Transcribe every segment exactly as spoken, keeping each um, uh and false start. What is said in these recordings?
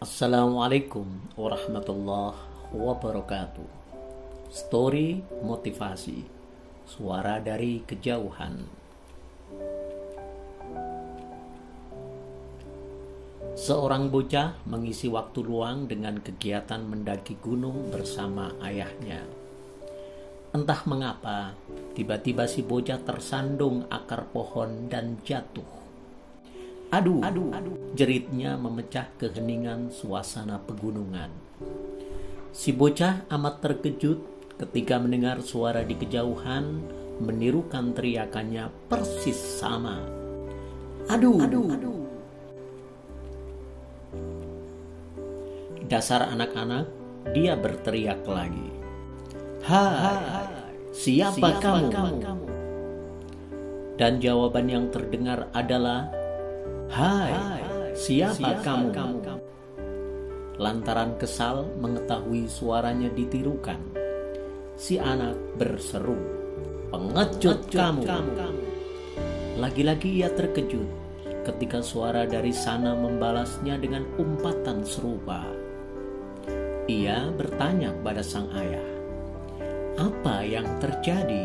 Assalamualaikum warahmatullahi wabarakatuh. Story motivasi, suara dari kejauhan. Seorang bocah mengisi waktu luang dengan kegiatan mendaki gunung bersama ayahnya. Entah mengapa, tiba-tiba si bocah tersandung akar pohon dan jatuh. Aduh, aduh, aduh, jeritnya memecah keheningan suasana pegunungan. Si bocah amat terkejut ketika mendengar suara di kejauhan menirukan teriakannya persis sama. Aduh, aduh, aduh. Dasar anak-anak, dia berteriak lagi. Hai, siapa, siapa kamu? kamu? Dan jawaban yang terdengar adalah, Hai, siapa, siapa kamu? kamu? Lantaran kesal mengetahui suaranya ditirukan, si anak berseru, Pengecut, Pengecut kamu. kamu. Lagi-lagi ia terkejut ketika suara dari sana membalasnya dengan umpatan serupa. Ia bertanya pada sang ayah, apa yang terjadi?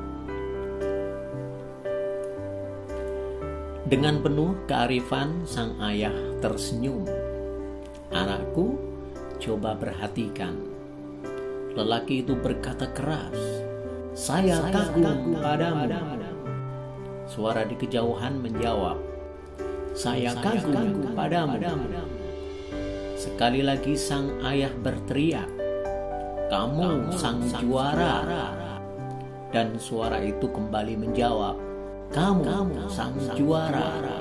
Dengan penuh kearifan, sang ayah tersenyum. Anakku, coba perhatikan. Lelaki itu berkata keras, Saya, Saya kagum, kagum padamu. padamu. Suara di kejauhan menjawab, Saya, Saya kagum, kagum padamu. padamu. Sekali lagi sang ayah berteriak, Kamu, Kamu sang, sang juara. juara. Dan suara itu kembali menjawab, Kamu, Kamu sang, sang juara. juara.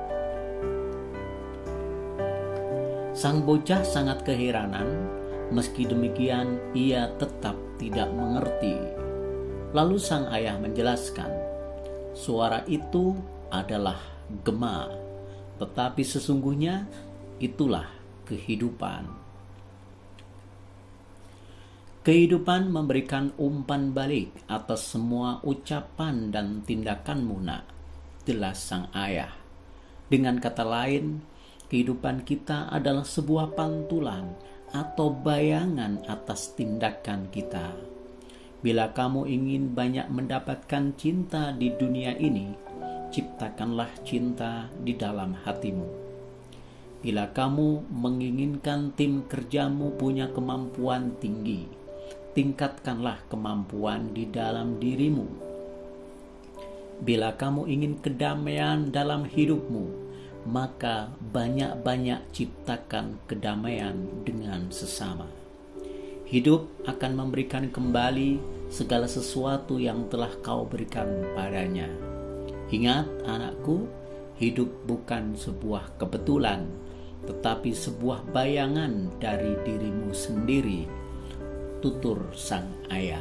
Sang bocah sangat keheranan, meski demikian ia tetap tidak mengerti. Lalu sang ayah menjelaskan, suara itu adalah gema, tetapi sesungguhnya itulah kehidupan. Kehidupan memberikan umpan balik atas semua ucapan dan tindakanmu, nak, jelas sang ayah. Dengan kata lain, kehidupan kita adalah sebuah pantulan atau bayangan atas tindakan kita. Bila kamu ingin banyak mendapatkan cinta di dunia ini, ciptakanlah cinta di dalam hatimu. Bila kamu menginginkan tim kerjamu punya kemampuan tinggi, tingkatkanlah kemampuan di dalam dirimu. Bila kamu ingin kedamaian dalam hidupmu, maka banyak-banyak ciptakan kedamaian dengan sesama. Hidup akan memberikan kembali segala sesuatu yang telah kau berikan padanya. Ingat, anakku, hidup bukan sebuah kebetulan, tetapi sebuah bayangan dari dirimu sendiri. Tutur sang ayah.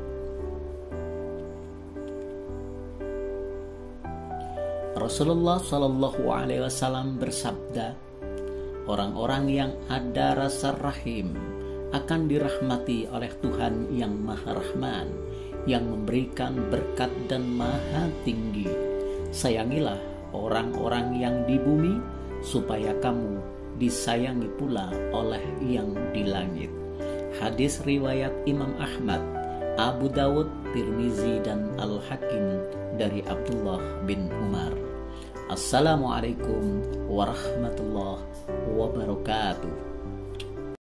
Rasulullah Shallallahu Alaihi Wasallam bersabda, orang-orang yang ada rasa rahim akan dirahmati oleh Tuhan yang Maha Rahman, yang memberikan berkat dan Maha Tinggi. Sayangilah orang-orang yang di bumi, supaya kamu disayangi pula oleh yang di langit. Hadis riwayat Imam Ahmad, Abu Dawud, Tirmizi, dan Al-Hakim dari Abdullah bin Umar. Assalamualaikum warahmatullahi wabarakatuh.